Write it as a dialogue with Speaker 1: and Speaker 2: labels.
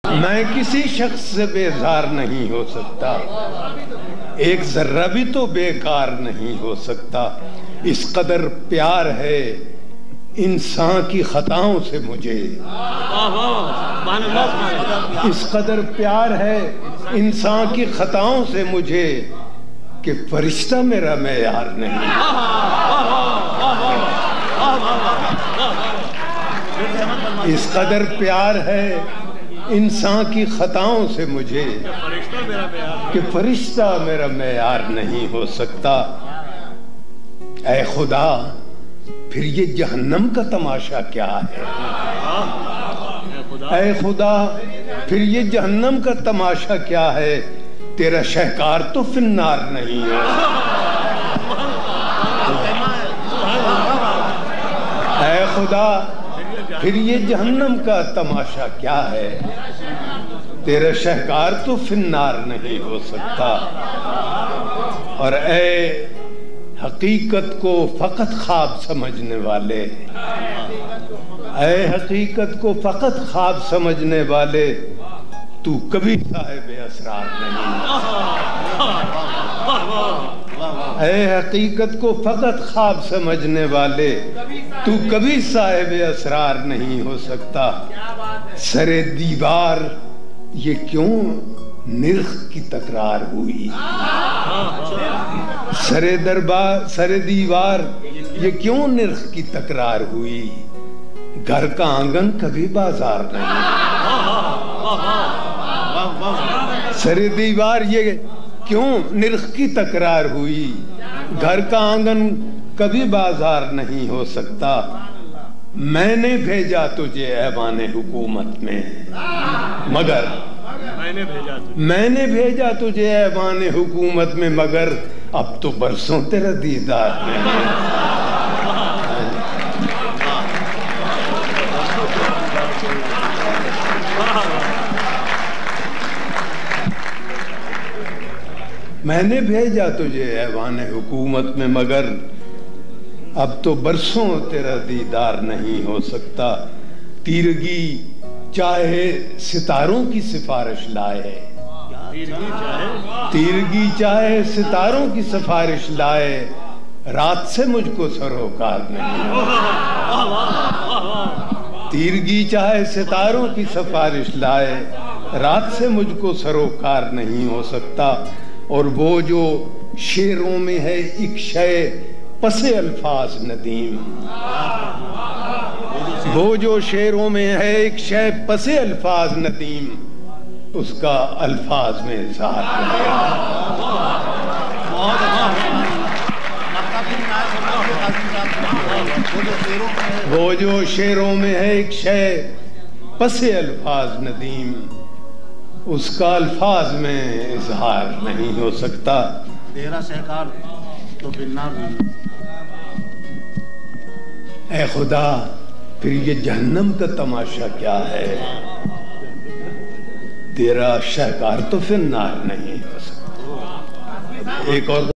Speaker 1: मैं किसी शख्स से बेजार नहीं हो सकता, एक जर्रा भी तो बेकार नहीं हो सकता। इस कदर प्यार है इंसान की खताओं से मुझे, इस कदर प्यार है इंसान की खताओं से मुझे कि फरिश्ता मेरा मेयार नहीं। इस कदर प्यार है इंसान की खताओं से मुझे कि फरिश्ता मेरा मेयार नहीं हो सकता। ऐ खुदा, फिर ये जहन्नम का तमाशा क्या है? ऐ खुदा, फिर ये जहन्नम का तमाशा क्या है? तेरा शहकार तो फिन्नार नहीं है। ऐ खुदा, फिर ये जहन्नम का तमाशा क्या है? तेरा शहकार तो फिन्नार नहीं हो सकता। और ऐ हकीकत को फकत ख्वाब समझने वाले, ऐ हकीकत को फकत ख्वाब समझने वाले, तू कभी साहिब असरार नहीं। ऐ हकीकत को फकत ख्वाब समझने वाले, तू कभी साहिब असरार नहीं हो सकता। सरे दीवार ये क्यों निर्ख की तकरार हुई? सरे दीवार ये क्यों निर्ख की तकरार हुई? घर का आंगन कभी बाजार नहीं। सरे दीवार ये क्यों निर्ख की तकरार हुई? घर का आंगन कभी बाजार नहीं हो सकता। मैंने भेजा तुझे ऐवाने हुकूमत में, मगर मैंने भेजा तुझे ऐवाने हुकूमत में, मगर अब तो बरसों तेरा दीदार नहीं। मैंने भेजा तुझे ऐवाने हुकूमत में, मगर अब तो बरसों तेरा दीदार नहीं हो सकता। तीरगी चाहे सितारों की सिफारिश लाए, तीरगी चाहे सितारों की सिफारिश लाए, रात से मुझको सरोकार नहीं। तीरगी चाहे सितारों की सिफारिश लाए, रात से मुझको सरोकार नहीं हो सकता। और वो जो शेरों में है एक शय पसे अल्फाज नदीम, वो जो शेरों में है एक शय पसे अल्फाज नदीम, उसका अल्फाज में इज़हार नहीं। वो जो शेरों में है एक शय पसे अल्फाज नदीम, उसका अल्फाज में इज़हार नहीं हो सकता।
Speaker 2: तेरा सहकार तो फिन्नार नहीं।
Speaker 1: ऐ खुदा, फिर ये जहन्नम का तमाशा क्या है? तेरा शहकार तो फिन्नार नहीं हो सकता। एक और